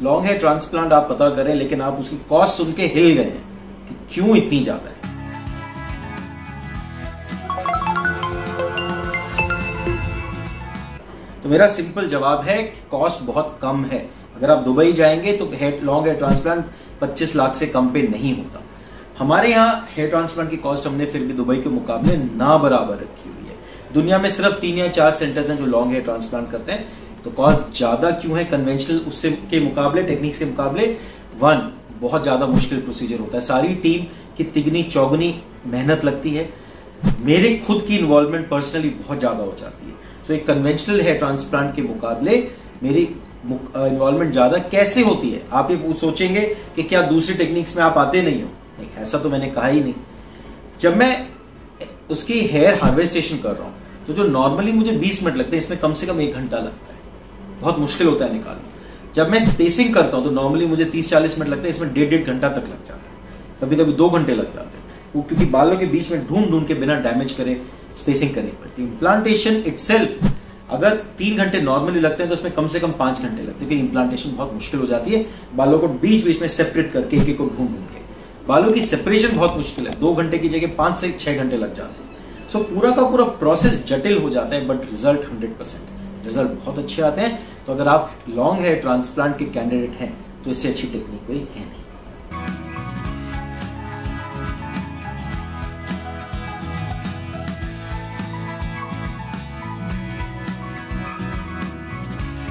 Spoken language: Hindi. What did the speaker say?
लॉन्ग हेयर ट्रांसप्लांट आप पता करें, लेकिन आप उसकी कॉस्ट सुन के हिल गए हैं कि क्यों इतनी ज्यादा है। तो मेरा सिंपल जवाब है कि कॉस्ट बहुत कम है। अगर आप दुबई जाएंगे तो लॉन्ग हेयर ट्रांसप्लांट 25 लाख से कम पे नहीं होता। हमारे यहाँ हेयर ट्रांसप्लांट की कॉस्ट हमने फिर भी दुबई के मुकाबले ना बराबर रखी हुई है। दुनिया में सिर्फ 3 या 4 सेंटर्स हैं जो लॉन्ग हेयर ट्रांसप्लांट करते हैं। तो कॉस्ट ज्यादा क्यों है कन्वेंशनल उससे के मुकाबले, टेक्निक्स के मुकाबले? 1, बहुत ज्यादा मुश्किल प्रोसीजर होता है, सारी टीम की तिगनी चौगनी मेहनत लगती है, मेरे खुद की इन्वॉल्वमेंट पर्सनली बहुत ज्यादा हो जाती है। सो एक कन्वेंशनल हेयर ट्रांसप्लांट के मुकाबले मेरी इन्वॉल्वमेंट ज्यादा कैसे होती है? आप ये सोचेंगे कि क्या दूसरी टेक्निक्स में आप आते नहीं हो? नहीं, ऐसा तो मैंने कहा ही नहीं। जब मैं उसकी हेयर हार्वेस्टेशन कर रहा हूं तो जो नॉर्मली मुझे 20 मिनट लगते हैं, इसमें कम से कम 1 घंटा लगता है, बहुत मुश्किल होता है निकालना। जब मैं स्पेसिंग करता हूं तो नॉर्मली मुझे 30-40 मिनट लगते हैं, इसमें 1.5 घंटा तक लग जाता है, कभी कभी 2 घंटे लग जाते हैं, वो क्योंकि बालों के बीच में ढूंढ के बिना डैमेज करे स्पेसिंग करनी पड़ती है। इम्प्लांटेशन इटसेल्फ अगर 3 घंटे नॉर्मली लगते हैं तो उसमें कम से कम 5 घंटे लगते हैं, क्योंकि इम्प्लांटेशन बहुत मुश्किल हो जाती है, बालों को बीच बीच में सेपरेट करके एक को ढूंढ के बालों की सेपरेशन बहुत मुश्किल है। 2 घंटे की जगह 5 से 6 घंटे लग जाते हैं। सो पूरा का पूरा प्रोसेस जटिल हो जाता है, बट रिजल्ट 100% रिजल्ट बहुत अच्छे आते हैं। तो अगर आप लॉन्ग हेयर ट्रांसप्लांट के कैंडिडेट हैं तो इससे अच्छी टेक्निक कोई है नहीं।